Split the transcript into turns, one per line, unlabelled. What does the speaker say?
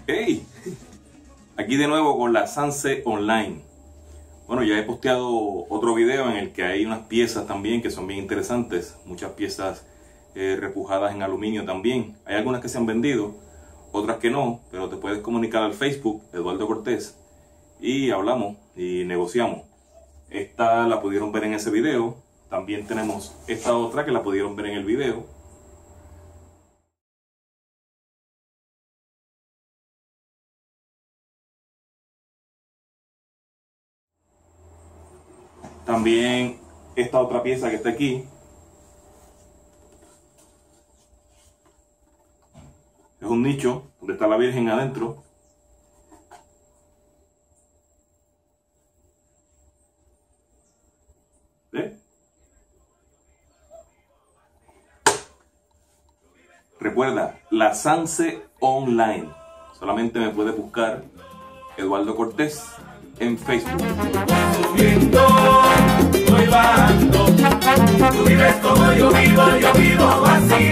Hey, aquí de nuevo con la Sanse Online. Bueno, ya he posteado otro video en el que hay unas piezas también que son bien interesantes. Muchas piezas repujadas en aluminio también. Hay algunas que se han vendido, otras que no, pero te puedes comunicar al Facebook, Eduardo Cortés, y hablamos y negociamos. Esta la pudieron ver en ese video. También tenemos esta otra que la pudieron ver en el video. También esta otra pieza que está aquí. Es un nicho donde está la Virgen adentro. ¿Ve? Recuerda, la Sanse Online. Solamente me puedes buscar Eduardo Cortés en Facebook.
Subiendo, voy bajando. Tú vives como yo vivo así.